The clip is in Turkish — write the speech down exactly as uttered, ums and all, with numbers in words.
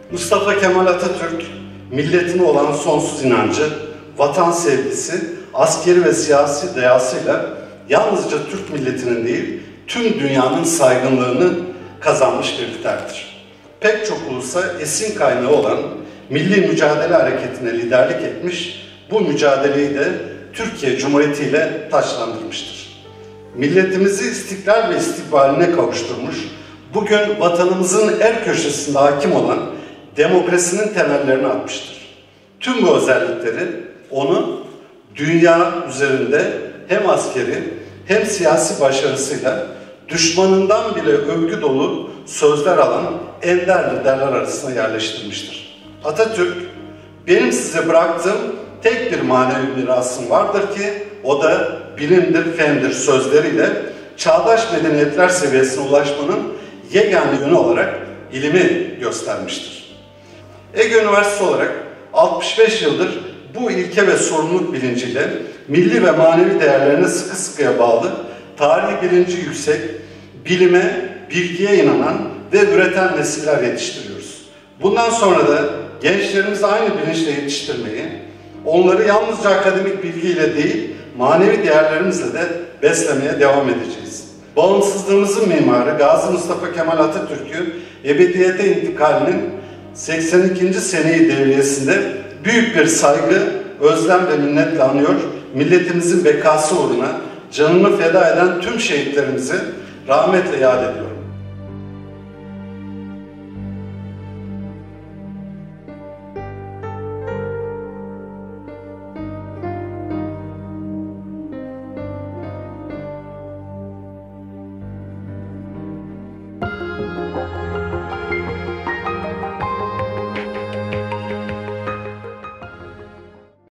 Mustafa Kemal Atatürk, milletine olan sonsuz inancı, vatan sevgisi, askeri ve siyasi dayasıyla yalnızca Türk milletinin değil, tüm dünyanın saygınlığını kazanmış bir liderdir. Pek çok ulusa esin kaynağı olan milli mücadele hareketine liderlik etmiş, bu mücadeleyi de Türkiye Cumhuriyeti ile taçlandırmıştır. Milletimizi istiklal ve istikbaline kavuşturmuş, bugün vatanımızın her köşesinde hakim olan demokrasinin temellerini atmıştır. Tüm bu özellikleri onu dünya üzerinde hem askeri hem siyasi başarısıyla düşmanından bile övgü dolu sözler alan ender liderler arasına yerleştirmiştir. Atatürk, benim size bıraktığım tek bir manevi mirasım vardır ki o da bilimdir, fendir sözleriyle çağdaş medeniyetler seviyesine ulaşmanın yegane yönü olarak ilimi göstermiştir. Ege Üniversitesi olarak altmış beş yıldır bu ilke ve sorumluluk bilinciyle milli ve manevi değerlerine sıkı sıkıya bağlı, tarihi bilinci yüksek, bilime, bilgiye inanan ve üreten nesiller yetiştiriyoruz. Bundan sonra da gençlerimizi aynı bilinçle yetiştirmeyi, onları yalnızca akademik bilgiyle değil, manevi değerlerimizle de beslemeye devam edeceğiz. Bağımsızlığımızın mimarı Gazi Mustafa Kemal Atatürk'ü ebediyete intikalinin seksen ikinci seneyi devriyesinde büyük bir saygı, özlem ve minnetle anıyor, milletimizin bekası uğruna canını feda eden tüm şehitlerimizi rahmetle yad ediyorum.